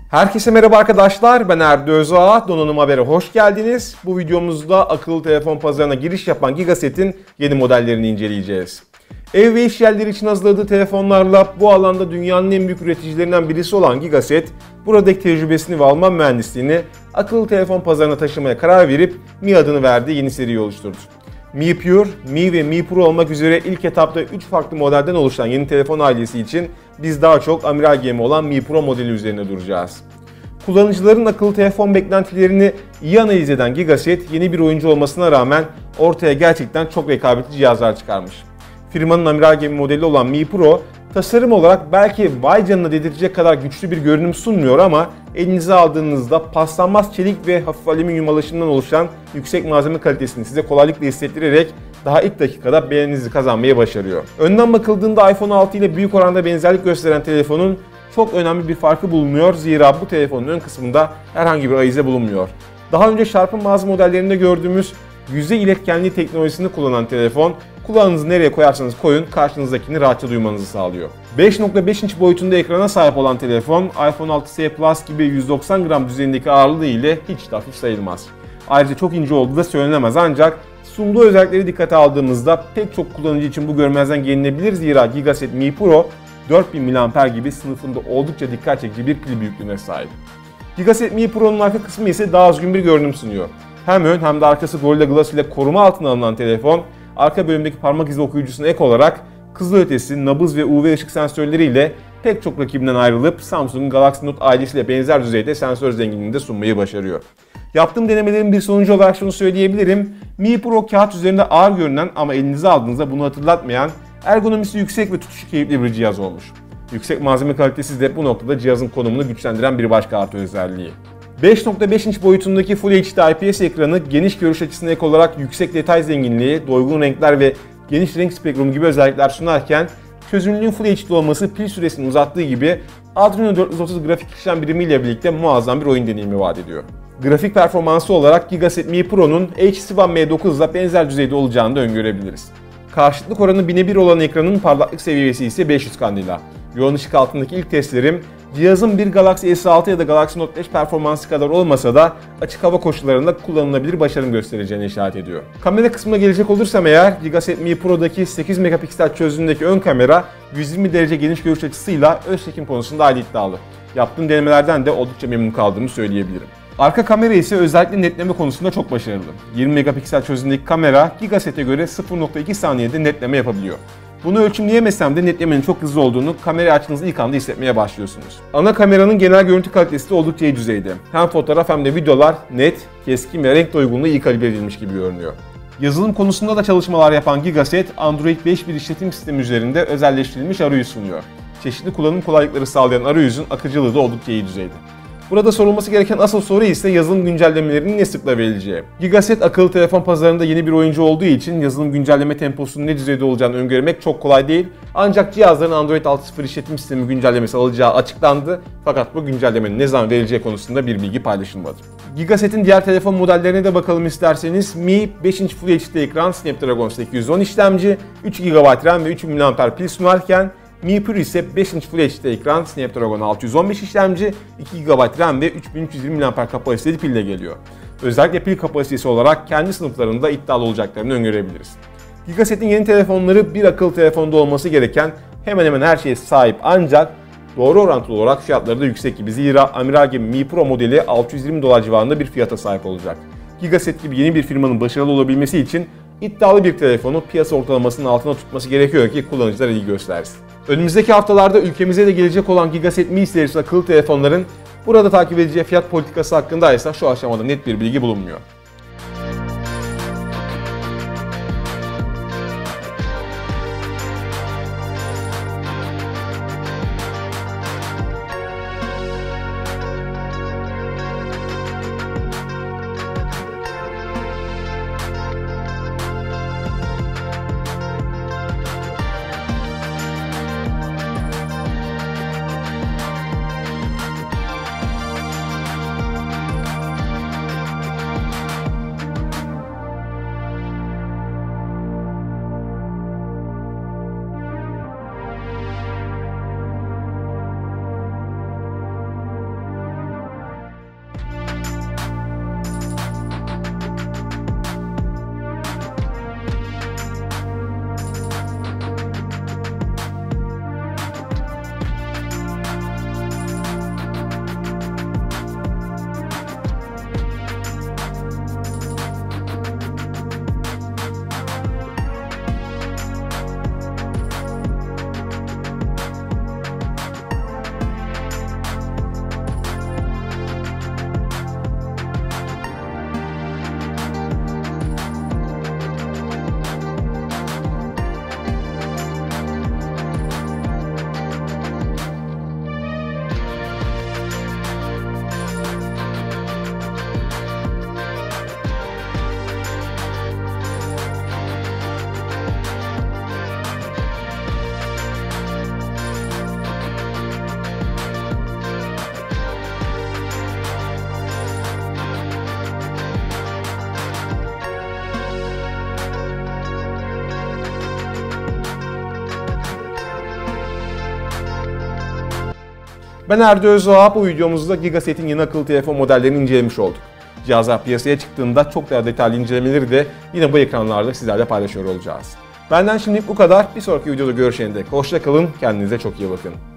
Herkese merhaba arkadaşlar, ben Erdi Özağ, Donanım Haber'e hoş geldiniz. Bu videomuzda akıllı telefon pazarına giriş yapan Gigaset'in yeni modellerini inceleyeceğiz. Ev ve iş yerleri için hazırladığı telefonlarla bu alanda dünyanın en büyük üreticilerinden birisi olan Gigaset, buradaki tecrübesini ve Alman mühendisliğini akıllı telefon pazarına taşımaya karar verip Mi adını verdiği yeni seriyi oluşturdu. Mi Pure, Mi ve Mi Pro olmak üzere ilk etapta 3 farklı modelden oluşan yeni telefon ailesi için biz daha çok amiral gemi olan Mi Pro modeli üzerine duracağız. Kullanıcıların akıllı telefon beklentilerini iyi analiz eden Gigaset, yeni bir oyuncu olmasına rağmen ortaya gerçekten çok rekabetçi cihazlar çıkarmış. Firmanın amiral gemi modeli olan Mi Pro, tasarım olarak belki vay canına dedirtecek kadar güçlü bir görünüm sunmuyor ama elinize aldığınızda paslanmaz çelik ve hafif alüminyum alaşımından oluşan yüksek malzeme kalitesini size kolaylıkla hissettirerek daha ilk dakikada beğeninizi kazanmayı başarıyor. Önden bakıldığında iPhone 6 ile büyük oranda benzerlik gösteren telefonun çok önemli bir farkı bulunuyor, zira bu telefonun ön kısmında herhangi bir ahize bulunmuyor. Daha önce Sharp'ın bazı modellerinde gördüğümüz yüzey iletkenliği teknolojisini kullanan telefon, kulağınızı nereye koyarsanız koyun karşınızdakini rahatça duymanızı sağlıyor. 5.5 inç boyutunda ekrana sahip olan telefon, iPhone 6s Plus gibi 190 gram düzeyindeki ağırlığı ile hiç de hafif sayılmaz. Ayrıca çok ince olduğu da söylenemez, ancak sunduğu özellikleri dikkate aldığımızda pek çok kullanıcı için bu görmezden gelinebilir, zira Gigaset Mi Pro 4000 mAh gibi sınıfında oldukça dikkat çekici bir pil büyüklüğüne sahip. Gigaset Mi Pro'nun arka kısmı ise daha özgün bir görünüm sunuyor. Hem ön hem de arkası Gorilla Glass ile koruma altına alınan telefon, arka bölümdeki parmak izi okuyucusuna ek olarak kızılötesi, nabız ve UV ışık sensörleriyle pek çok rakibinden ayrılıp Samsung'un Galaxy Note ailesiyle benzer düzeyde sensör zenginliğini de sunmayı başarıyor. Yaptığım denemelerin bir sonucu olarak şunu söyleyebilirim: Mi Pro kağıt üzerinde ağır görünen ama elinize aldığınızda bunu hatırlatmayan, ergonomisi yüksek ve tutuşu keyifli bir cihaz olmuş. Yüksek malzeme kalitesi de bu noktada cihazın konumunu güçlendiren bir başka artı özelliği. 5.5 inç boyutundaki Full HD IPS ekranı geniş görüş açısına ek olarak yüksek detay zenginliği, doygun renkler ve geniş renk spektrumu gibi özellikler sunarken, çözünürlüğün Full HD olması pil süresini uzattığı gibi Adreno 430 grafik işlem birimiyle birlikte muazzam bir oyun deneyimi vaat ediyor. Grafik performansı olarak Gigaset Mi Pro'nun HTC One M9 ile benzer düzeyde olacağını da öngörebiliriz. Karşıtlık oranı 1000'e 1 olan ekranın parlaklık seviyesi ise 500 kandela. Yoğun ışık altındaki ilk testlerim, cihazın bir Galaxy S6 ya da Galaxy Note 5 performansı kadar olmasa da açık hava koşullarında kullanılabilir başarım göstereceğine işaret ediyor. Kamera kısmına gelecek olursam eğer, Gigaset Mi Pro'daki 8 megapiksel çözünürlüğündeki ön kamera 120 derece geniş görüş açısıyla öz çekim konusunda hali iddialı. Yaptığım denemelerden de oldukça memnun kaldığımı söyleyebilirim. Arka kamera ise özellikle netleme konusunda çok başarılı. 20 megapiksel çözünürlükteki kamera Gigaset'e göre 0.2 saniyede netleme yapabiliyor. Bunu ölçümleyemesem de netlemenin çok hızlı olduğunu kamerayı açtığınızda ilk anda hissetmeye başlıyorsunuz. Ana kameranın genel görüntü kalitesi de oldukça iyi düzeyde. Hem fotoğraf hem de videolar net, keskin ve renk doygunluğu iyi kalibre edilmiş gibi görünüyor. Yazılım konusunda da çalışmalar yapan Gigaset, Android 5 bir işletim sistemi üzerinde özelleştirilmiş arayüz sunuyor. Çeşitli kullanım kolaylıkları sağlayan arayüzün akıcılığı da oldukça iyi düzeyde. Burada sorulması gereken asıl soru ise yazılım güncellemelerinin ne sıkla verileceği. Gigaset akıllı telefon pazarında yeni bir oyuncu olduğu için yazılım güncelleme temposunun ne düzeyde olacağını öngörmek çok kolay değil. Ancak cihazların Android 6.0 işletim sistemi güncellemesi alacağı açıklandı. Fakat bu güncellemenin ne zaman verileceği konusunda bir bilgi paylaşılmadı. Gigaset'in diğer telefon modellerine de bakalım isterseniz. Mi 5 inç Full HD ekran, Snapdragon 810 işlemci, 3 GB RAM ve 3000 mAh pil sunarken, Mi Pure ise 5 inç Full HD ekran, Snapdragon 615 işlemci, 2 GB RAM ve 3320 mAh kapasiteli pille geliyor. Özellikle pil kapasitesi olarak kendi sınıflarında iddialı olacaklarını öngörebiliriz. Gigaset'in yeni telefonları bir akıllı telefonda olması gereken hemen hemen her şeye sahip, ancak doğru orantılı olarak fiyatları da yüksek gibi, zira amiral gemi Mi Pro modeli $620 civarında bir fiyata sahip olacak. Gigaset gibi yeni bir firmanın başarılı olabilmesi için iddialı bir telefonu piyasa ortalamasının altına tutması gerekiyor ki kullanıcılar ilgi göstersin. Önümüzdeki haftalarda ülkemize de gelecek olan Gigaset Mi serisi akıllı telefonların burada takip edeceği fiyat politikası hakkında ise şu aşamada net bir bilgi bulunmuyor. Ben Erdi Özoğa. Bu videomuzda Gigaset'in yeni akıllı telefon modellerini incelemiş olduk. Cihazlar piyasaya çıktığında çok daha detaylı incelemeleri de yine bu ekranlarda sizlerle paylaşıyor olacağız. Benden şimdilik bu kadar. Bir sonraki videoda görüşene dek hoşça kalın, kendinize çok iyi bakın.